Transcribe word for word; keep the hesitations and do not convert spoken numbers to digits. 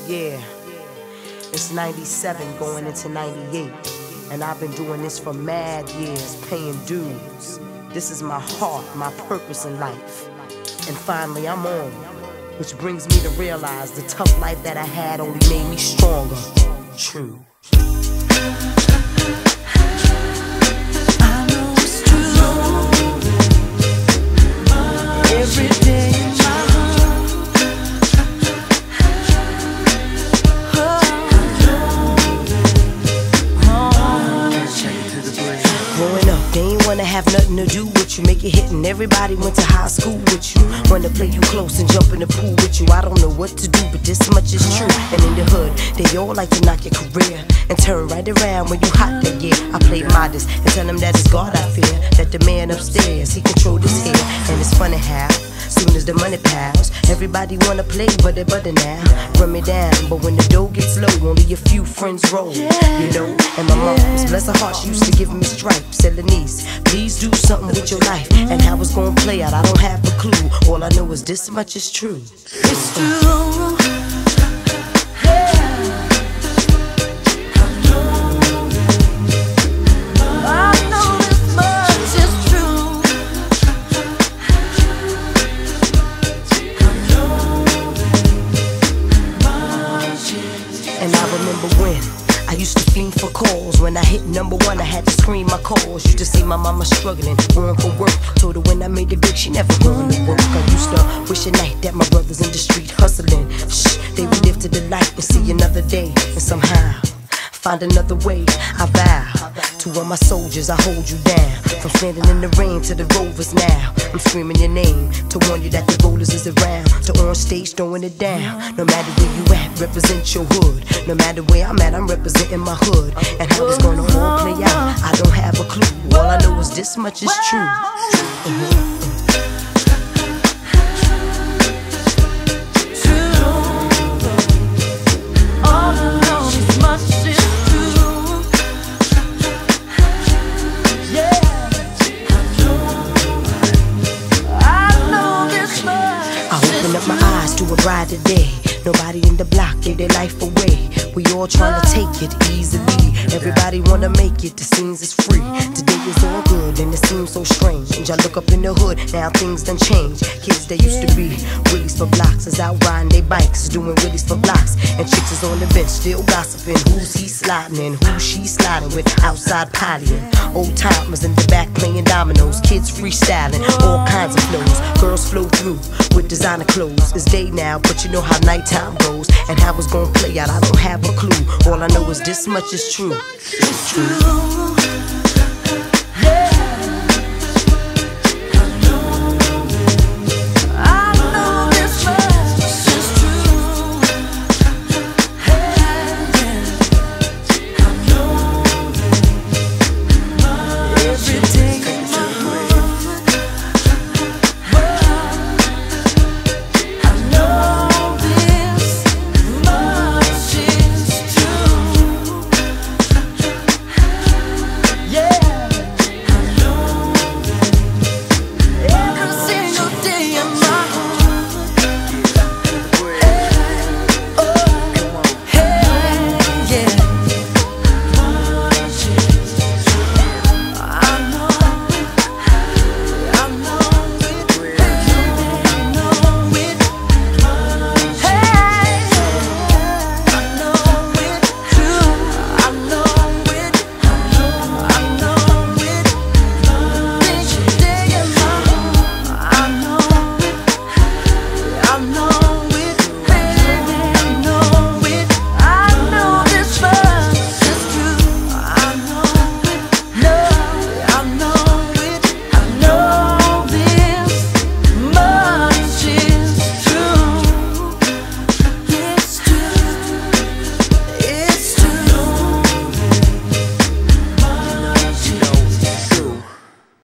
Yeah, it's ninety-seven going into ninety-eight, and I've been doing this for mad years, paying dues. This is my heart, my purpose in life, and finally I'm on, which brings me to realize the tough life that I had only made me stronger. True. I know it's true. Every day in my heart. Growing up, they ain't wanna have nothing to do with you. Make it hit and everybody went to high school with you. Wanna play you close and jump in the pool with you. I don't know what to do, but this much is true. And in the hood, they all like to knock your career and turn right around when you hot that year. I play modest and tell them that it's God I fear, that the man upstairs, he controlled his hair. And it's funny how soon as the money piles, everybody wanna play but they butter now. Run me down, but when the dough gets low, only a few friends roll. You know, and my mom's, bless her heart, she used to give me stripes. Said, Lynise, please do something with your life. And how it's gonna play out, I don't have a clue. All I know is this much is true. It's true. And I remember when I used to fiend for calls. When I hit number one, I had to scream my calls. Used to see my mama struggling, going for work. Told her when I made it big, she never going to work. I used to wish at night that my brothers in the street hustling. Shh, they would live to the light and see another day. And somehow find another way. I vow to all my soldiers, I hold you down. From standing in the rain to the rovers now. I'm screaming your name to warn you that the rollers is around. To on stage throwing it down. No matter where you at, represent your hood. No matter where I'm at, I'm representing my hood. And how it's gonna all play out, I don't have a clue. All I know is this much is true. Mm-hmm. Up my eyes to a brighter day. Nobody in the block gave their life away. We all trying to take it easily. Everybody wanna make it, the scenes is free. Today is all good and it seems so strange. I look up in the hood, now things done changed. Kids that used to be willies for blocks is out riding their bikes, doing willies for blocks. And chicks is on the bench still gossiping. Who's he sliding and who she sliding with outside partying. Old timers in the back playing dominoes. Kids freestyling, all kinds of flows. Girls flow through with designer clothes. It's day now, but you know how nighttime goes. And how it's gonna play out, I don't have a clue. All I know is this much is true. It's true.